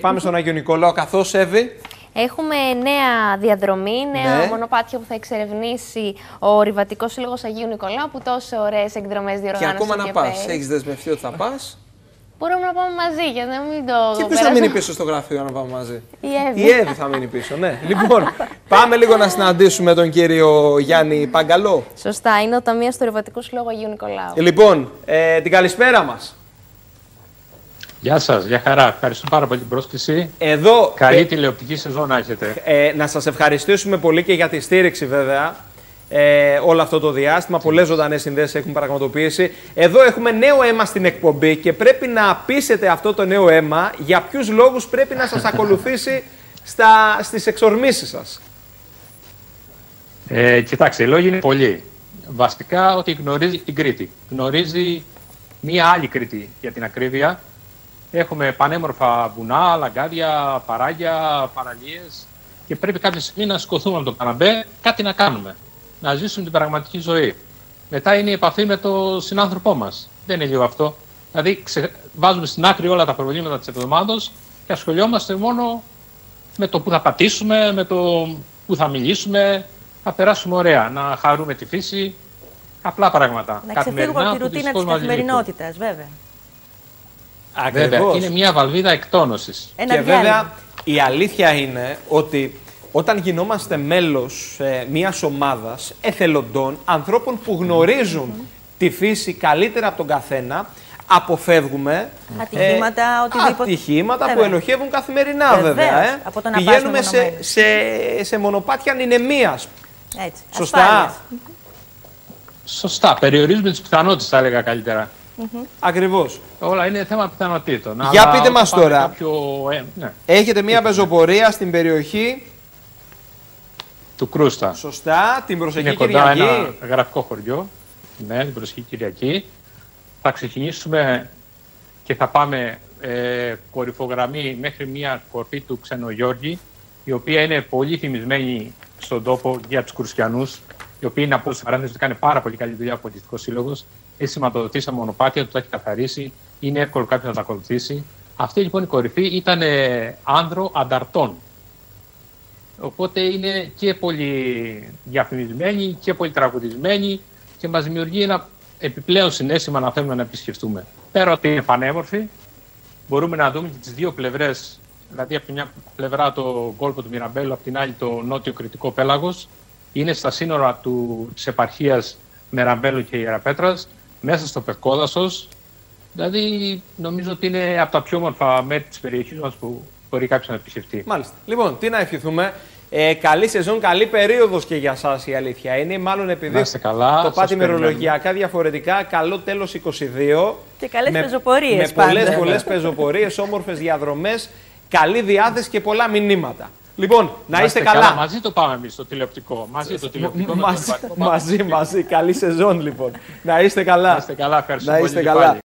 Πάμε στον Άγιο Νικόλαο, καθώς Εύη. Έχουμε νέα διαδρομή, νέα μονοπάτια που θα εξερευνήσει ο Ορειβατικός Σύλλογος Αγίου Νικολάου, που τόσο ωραίες εκδρομές διοργάνωσε. Και ακόμα να πας, έχεις δεσμευτεί ότι θα πας. Μπορούμε να πάμε μαζί, για να μην το. Και ποιος θα μείνει πίσω στο γραφείο να πάμε μαζί? Η Εύη. Η Εύη θα μείνει πίσω, ναι. Λοιπόν, πάμε λίγο να συναντήσουμε τον κύριο Γιάννη Παγκαλό. Σωστά, είναι ο ταμείας του Ορειβατικού Συλλόγου Αγίου Νικολάου. Λοιπόν, την καλησπέρα μας. Γεια σας, γεια χαρά. Ευχαριστώ πάρα πολύ την πρόσκληση. Εδώ, καλή τηλεοπτική σεζόν να έχετε. Να σας ευχαριστήσουμε πολύ και για τη στήριξη βέβαια. Όλο αυτό το διάστημα. Πολλές ζωντανές συνδέσεις έχουν πραγματοποιήσει. Εδώ έχουμε νέο αίμα στην εκπομπή και πρέπει να πείσετε αυτό το νέο αίμα για ποιους λόγους πρέπει να σας ακολουθήσει στις εξορμήσεις σας. Κοιτάξτε, οι λόγοι είναι πολλοί. Βασικά ότι γνωρίζει την Κρήτη. Γνωρίζει μία άλλη Κρήτη για την ακρίβεια. Έχουμε πανέμορφα βουνά, λαγκάδια, παράγια, παραλίες και πρέπει κάποια στιγμή να σηκωθούμε από το καναπέ, κάτι να κάνουμε. Να ζήσουμε την πραγματική ζωή. Μετά είναι η επαφή με τον συνάνθρωπό μας. Δεν είναι λίγο αυτό. Δηλαδή, βάζουμε στην άκρη όλα τα προβλήματα της εβδομάδος και ασχολιόμαστε μόνο με το που θα πατήσουμε, με το που θα μιλήσουμε. Θα περάσουμε ωραία, να χαρούμε τη φύση. Απλά πράγματα. Να ξεφύγουμε από τη ρουτίνα της καθημερινότητας, βέβαια. Ακριβώς. Βέβαια, είναι μια βαλβίδα εκτόνωσης. Και βέβαια, η αλήθεια είναι ότι όταν γινόμαστε μέλος μιας ομάδας εθελοντών, ανθρώπων που γνωρίζουν τη φύση καλύτερα από τον καθένα, αποφεύγουμε ατυχήματα που ελοχεύουν καθημερινά, βέβαια. Πηγαίνουμε σε μονοπάτια ανηνεμίας. Σωστά. Σωστά. Περιορίζουμε τις πιθανότητες, θα έλεγα καλύτερα. Ακριβώς. Όλα είναι θέμα πιθανότητων. Για πείτε μας τώρα, έχετε μια πεζοπορία στην περιοχή του Κρούστα. Σωστά, την προσεχή είναι Κυριακή. Είναι κοντά ένα γραφικό χωριό. Ναι, την προσεχή Κυριακή. Θα ξεκινήσουμε και θα πάμε κορυφογραμμή μέχρι μια κορφή του Ξενογιώργη, η οποία είναι πολύ θυμισμένη στον τόπο για τους Κρουστιανούς, οι οποίοι είναι από παρένθεση ότι κάνει πάρα πολύ καλή δουλειά ο Πολιτιστικός Σύλλογος. Έχει σηματοδοτήσει μονοπάτια, το έχει καθαρίσει, είναι εύκολο κάποιο να τα ακολουθήσει. Αυτή λοιπόν η κορυφή ήταν άνδρο ανταρτών. Οπότε είναι και πολύ διαφημισμένη και πολύ τραγουδισμένη και μας δημιουργεί ένα επιπλέον συναίσθημα να θέλουμε να επισκεφτούμε. Πέρα ότι είναι πανέμορφη, μπορούμε να δούμε και τις δύο πλευρές, δηλαδή από τη μια πλευρά το κόλπο του Μιραμπέλου, από την άλλη το νότιο κρητικό πέλαγος. Είναι στα σύνορα της επαρχίας Μεραμπέλου και Ιεραπέτρας, μέσα στο Πευκόδασος. Δηλαδή, νομίζω ότι είναι από τα πιο όμορφα μέρη της περιοχής μας που μπορεί κάποιος να επισκεφτεί. Μάλιστα. Λοιπόν, τι να ευχηθούμε. Καλή σεζόν, καλή περίοδος και για σας η αλήθεια είναι. Μάλλον επειδή καλά, το πάτε ημερολογιακά διαφορετικά, καλό τέλος 22. Και καλές πεζοπορίες. Με πολλές πεζοπορίες, όμορφες διαδρομές, καλή διάθεση και πολλά μηνύματα. Λοιπόν, να είστε καλά. Μαζί το πάμε εμείς στο τηλεοπτικό. Μαζί. Καλή σεζόν λοιπόν. Να είστε καλά. Να είστε καλά, ευχαριστώ πολύ.